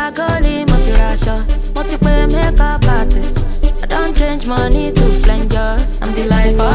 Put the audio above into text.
Goli, multi-pay makeup artist. I don't change money to flange ya. I'm the life of